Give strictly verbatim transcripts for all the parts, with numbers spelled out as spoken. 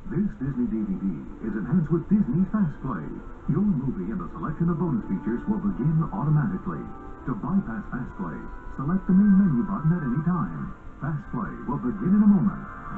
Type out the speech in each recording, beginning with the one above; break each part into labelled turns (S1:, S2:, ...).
S1: This Disney D V D is enhanced with Disney Fast Play. Your movie and a selection of bonus features will begin automatically. To bypass Fast Play, select the main menu button at any time. Fast Play will begin in a moment.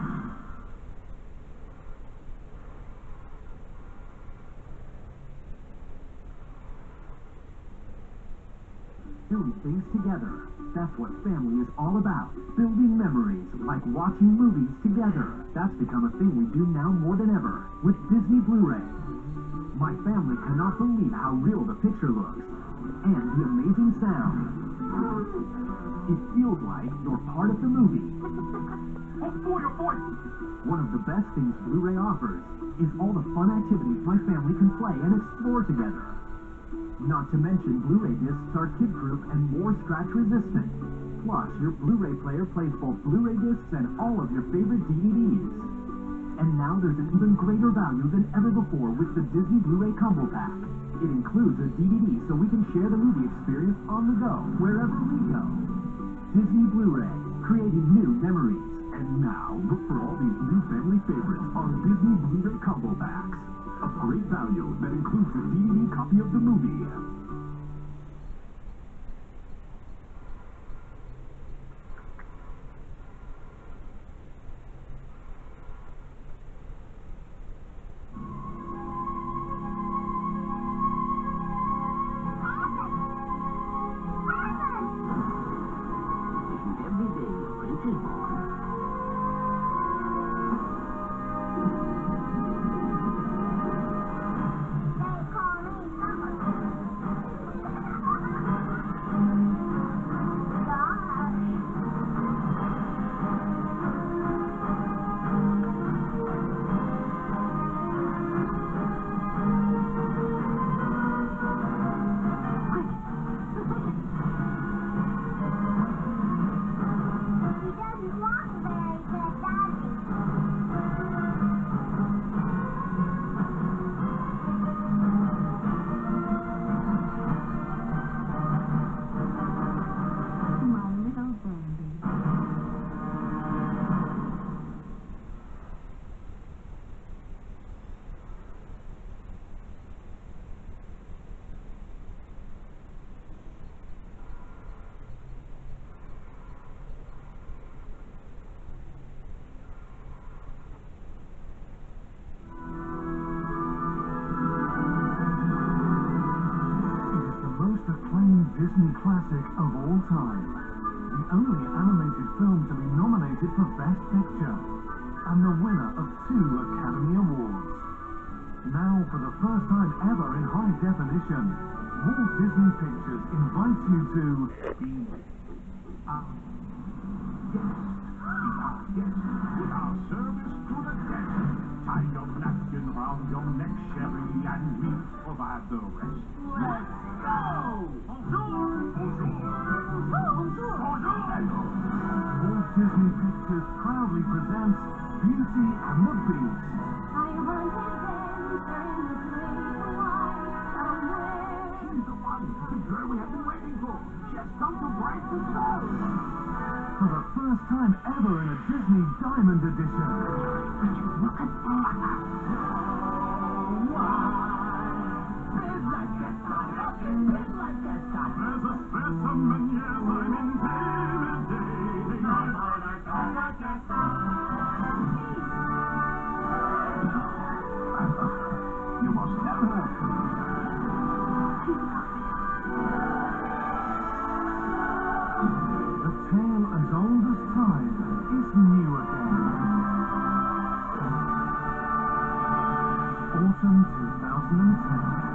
S2: Doing things together. That's what family is all about. Building memories, like watching movies together. That's become a thing we do now more than ever with Disney Blu-ray. My family cannot believe how real the picture looks and the amazing sound. It feels like you're part of the movie.
S3: Oh, boy, oh, boy!
S2: One of the best things Blu-ray offers is all the fun activities my family can play and explore together. Not to mention, Blu-ray discs are kid-proof and more scratch-resistant. Plus, your Blu-ray player plays both Blu-ray discs and all of your favorite D V Ds. And now there's an even greater value than ever before with the Disney Blu-ray Combo Pack. It includes a D V D so we can share the movie experience on the go, wherever we go. Disney Blu-ray, creating new memories. And now, look for all these new family favorites on Disney Blu-ray Combo Packs. A great value that includes a D V D copy of the movie.
S4: Isn't every day a little more?
S1: Disney classic of all time. The only animated film to be nominated for Best Picture, and the winner of two Academy Awards. Now, for the first time ever in high definition, Walt Disney Pictures invites you to be our guest.
S3: Be our guest with our service to the guest. Tie your napkin round your neck, Sherry, and we provide the rest. Let's go!
S1: Walt Disney Pictures proudly presents Beauty and the Beast.
S5: I want adventure in the great wide somewhere.
S3: She's the one, the girl we have been waiting for. She has come to bright the snow.
S1: For the first time ever in a Disney Diamond Edition.
S5: Look at that.
S3: There's a specimen, yes, I'm intimidating.
S1: You must never. The tale as old as time is new again. Autumn two thousand ten.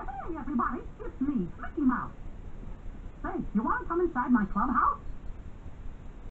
S6: Hey, everybody, it's me, Mickey Mouse. Say, you want to come inside my clubhouse?